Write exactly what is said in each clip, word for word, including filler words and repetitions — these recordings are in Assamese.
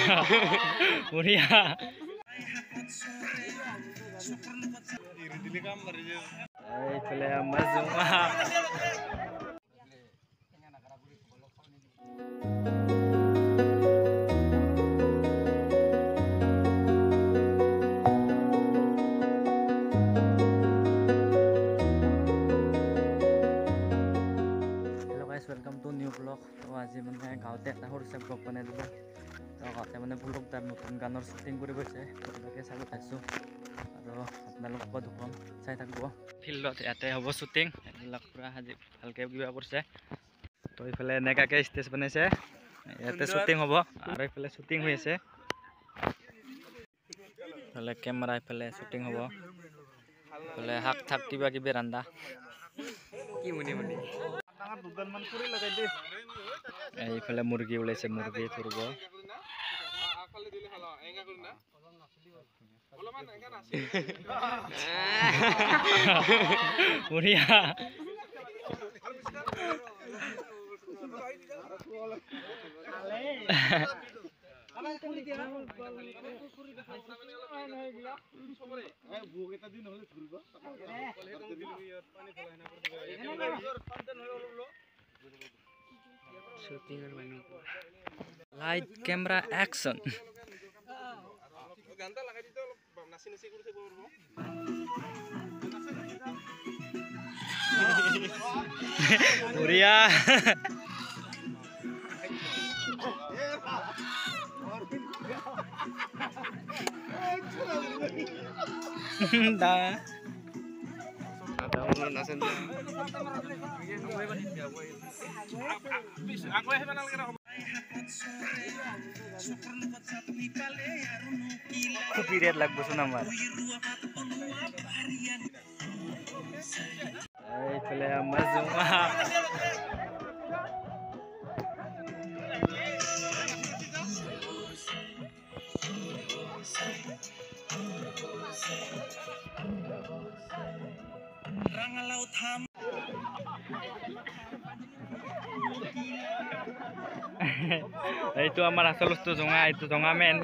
Muria. Ay, pala mazunga. Welcome to new vlog. So আজি মানে গাঁৱতে এটা সৰুছে vlog বনাই দিলোঁ। তো গাঁৱতে মানে vlog তাৰ নতুন গানৰ শ্বুটিং কৰিব গৈছে। তাকে চাব পাইছোঁ আৰু আপোনালোকক দেখুৱাম, চাই থাকিব। ফিল্ডত ইয়াতে হ'ব শ্বুটিং, এইবিলাক পুৰা আজি ভালকৈ কিবা কৰিছে। তো এইফালে এনেকুৱাকৈ ষ্টেজ বনাইছে, ইয়াতে শ্বুটিং হ'ব আৰু এইফালে শ্বুটিং হৈ আছে। এইফালে কেমেৰা, এইফালে শ্বুটিং হ'ব, এইফালে শাক থাক কিবা কিবি ৰান্ধা কি মুনি মুনি এইফালে মুৰ্গী ওলাইছে, মুৰ্গী ধৰিব। বঢ়িয়া লাইট কেমেৰা অ্যাকশন। বঢ়িয়া দা কপিরাইট লাগবছোন আমার। এইফালে আমার জমা এইটো আমাৰ আসল বস্তু জঙা, এইটো জঙা মেন।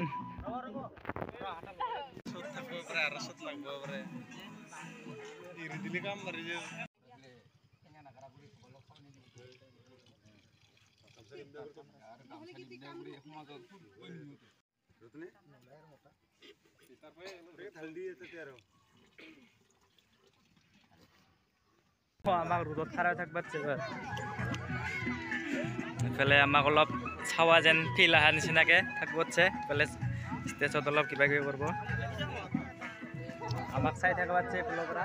আমাক ৰ'দত খাৰা থাকবা দিছে। এইফালে আমাক অলপ চাৱা যেন ফিল অহা নিচিনাকৈ থাকিব দিছে। এইফালে ষ্টেজত অলপ কিবা কিবি কৰিব, আমাক চাই থাকিব দিছে এইফালৰ পৰা।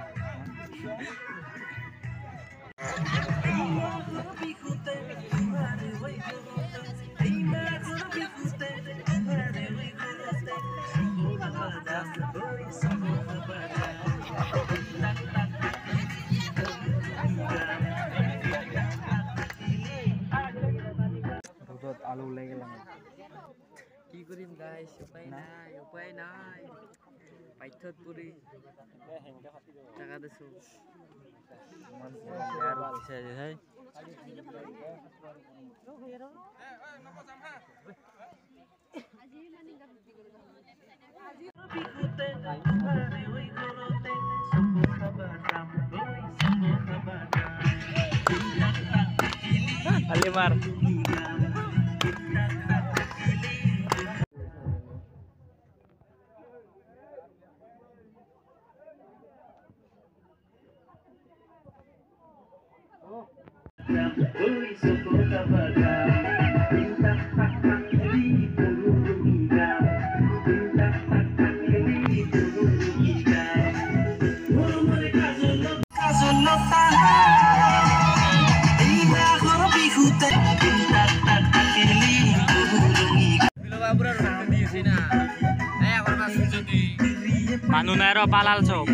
আলু ওলাই গেলাম, কি কৰিম গাইছ, উপায় নাই উপায় নাই, পাঠ্যত পৰি টাকা দিছোঁ। আলিমার মানুহ নাই ৰ পালাল চব।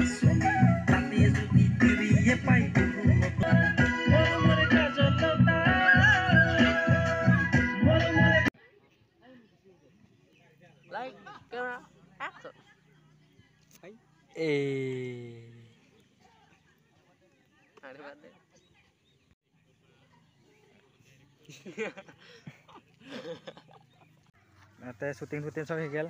ইয়াতে শ্বুটিং শ্বুটিং চব হৈ গ'ল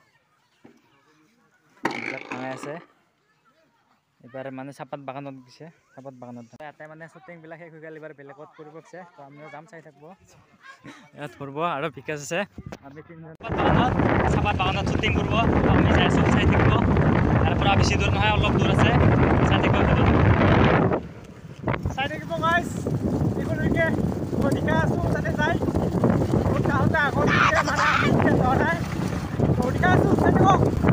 এইবিলাক ভাঙাই আছে এবাৰ মানে চাহপাত বাগানত গৈছে চাহপাত বাগানত ইয়াতে মানে শ্বুটিংবিলাক শেষ হৈ গ'ল এবাৰ বেলেগত কৰিব গৈছে তো আমিও যাম চাই থাকিব ইয়াত ফুৰিব আৰু বিকাশ আছে আমি তিনিজন চাহপাত বাগানত শ্বুটিং কৰিব আমি যাই আছোঁ চাই থাকিব তাৰ পৰা বেছি দূৰ নহয় অলপ দূৰ আছে চাই থাকিব চাই থাকিব গাইছ এইখনলৈকে মই দেখাই আছোঁ তাতে যাই গাঁৱতে আগত মানে আমি এতিয়া যোৱা নাই মই দেখাই আছোঁ চাই থাকিব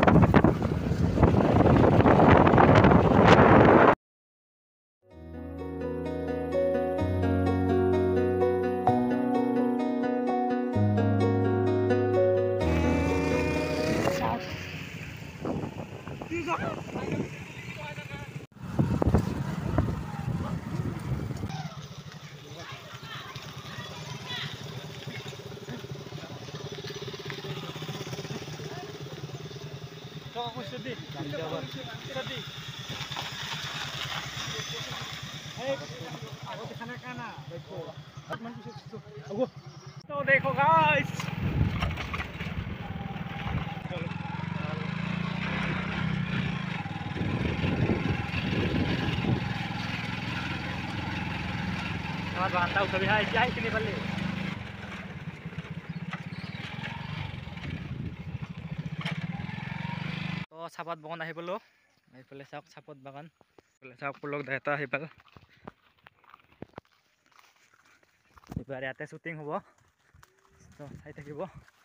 Aku sedih, sedih. Hey, aku di sana kana, देखो. Man bisa aku. तो देखो guys. Selamat bantau kami hai jai sini balik. চাহপাত বাগান আহি পালোঁ এইফালে চাওক চাহপাত বাগান এইফালে চাওক পুলক দায়িত্ব আহি পাল এইবাৰ ইয়াতে শ্বুটিং হ'ব তো চাই থাকিব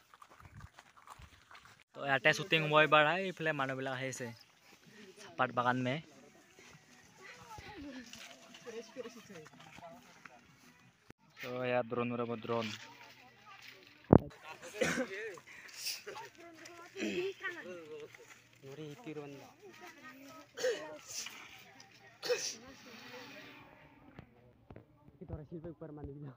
তো ইয়াতে শ্বুটিং হ'ব এইবাৰ এইফালে মানুহবিলাক আহিছে চাহপাত বাগান মে তো ইয়াত ড্ৰোন উৰাব drone Nuri Tirwanda. Kita orang silver permanen juga.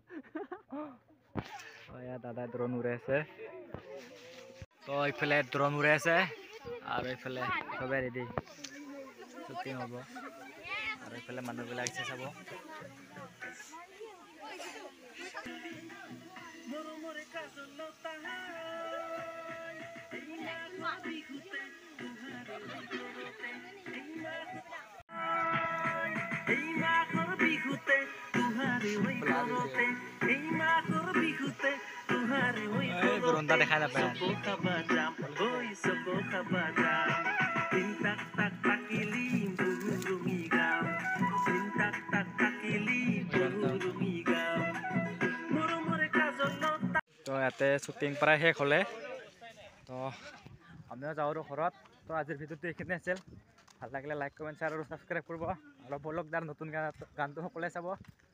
Oh ya, দাদা ড্ৰোন উৰাই আছে তো এইফালে ড্ৰোন উৰাই আছে আৰু এইফালে সবে ৰেডি শ্বুটিং হ'ব আৰু এইফালে মানুহবিলাক আহিছে চাব Berontak দেখা নাপায় তো ইয়াতে শ্বুটিং প্ৰায় শেষ হ'লে তো আমিও যাওঁ আৰু ঘৰত তো আজিৰ ভিডিঅ'টো এইখিনি আছিল ভাল লাগিলে লাইক কমেণ্ট শ্বেয়াৰ আৰু ছাবস্ক্ৰাইব কৰিব আৰু ব্লগ দাৰ নতুন গান গানটো সকলোৱে চাব